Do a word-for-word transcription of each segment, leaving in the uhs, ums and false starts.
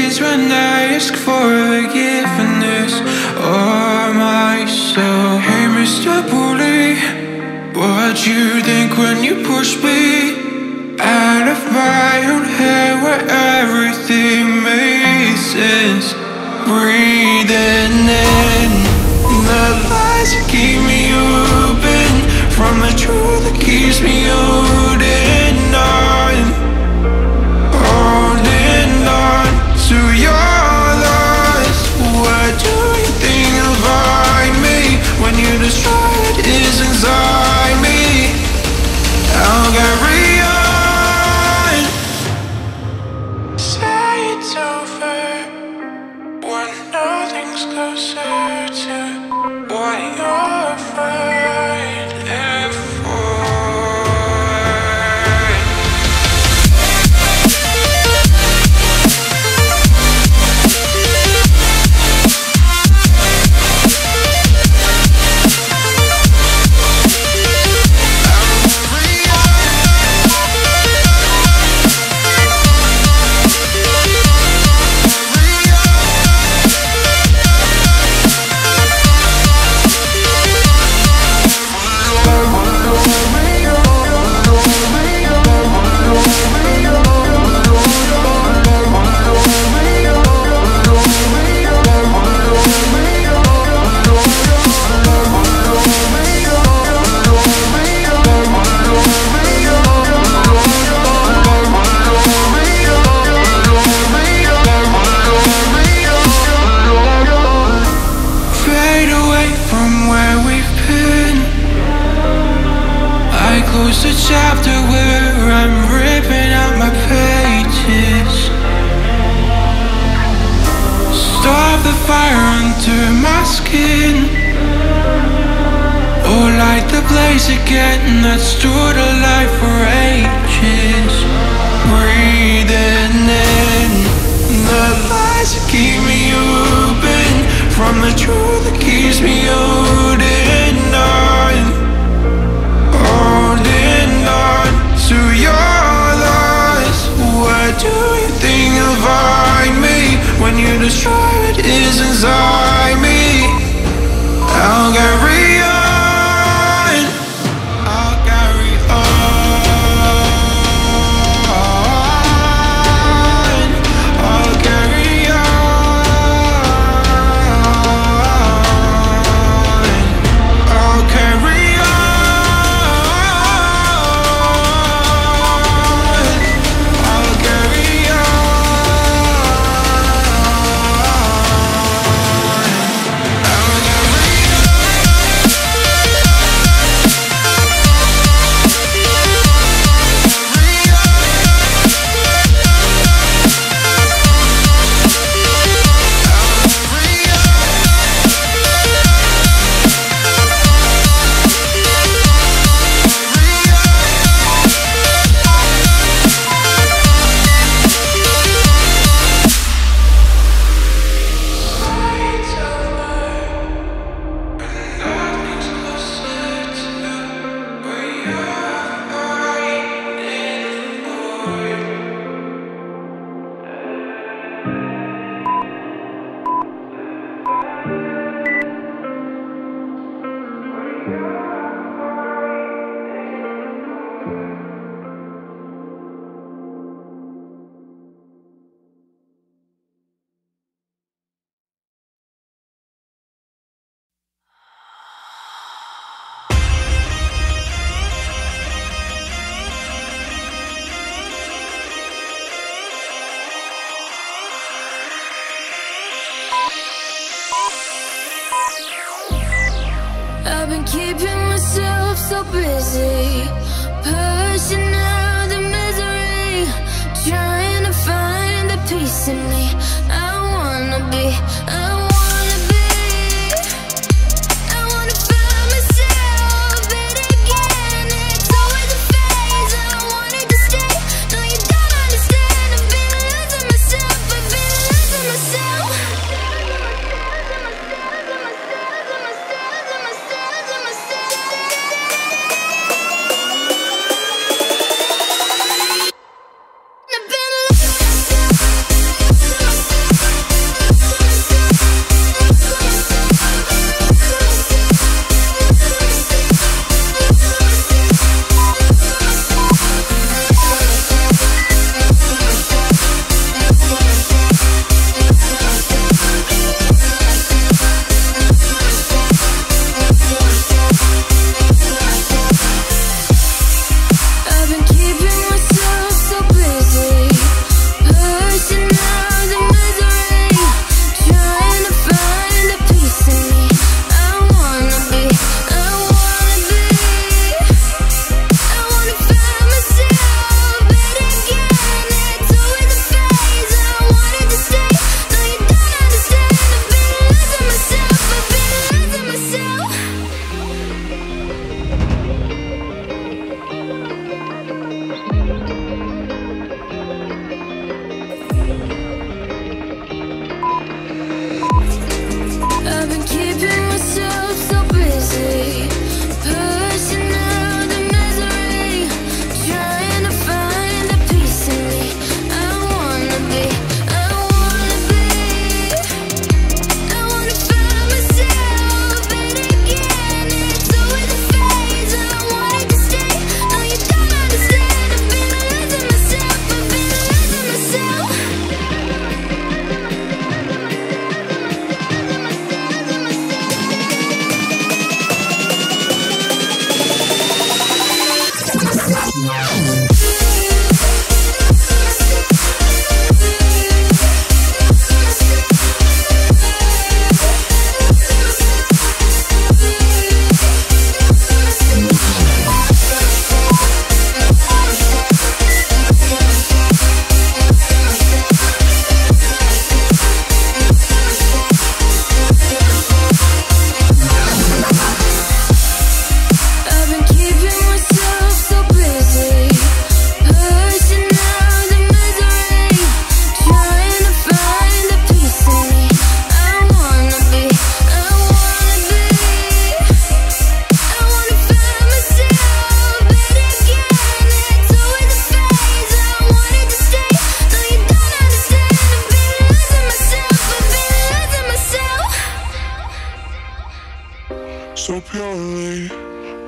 days when I ask for forgiveness of myself. Hey, Mister Bully, what you think when you push me out of my own head where everything makes sense? Breathing in the lies that keep me open from the truth that keeps me holding on, holding on to your loss. What do you think of me when you destroy what is inside me? I'll carry on. Say it's over when nothing's closer to what you're fighting for. Close the chapter where I'm ripping out my pages. Stop the fire under my skin, or light the blaze again that stood alive for ages. Breathing in the lies that keep me open from the truth that keeps me holding on, holding on to your loss. What do you think of me when you destroy what is inside me? I'll carry on, I'll carry on, I'll carry on, I'll carry on. I've been keeping myself so busy, pushing out the misery, trying to find the peace in me. I wanna be, I wanna be, I wanna find myself, but again, it's always a phase. I wanted to stay, no you don't understand. I've been losing myself, I've been losing myself. I've been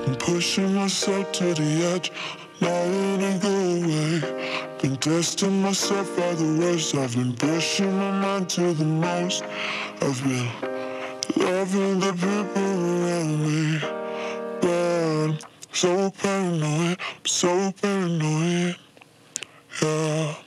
I'm pushing myself to the edge, not letting go away. Been testing myself by the worst. I've been pushing my mind to the most. I've been loving the people around me, but I'm so paranoid, I'm so paranoid, yeah.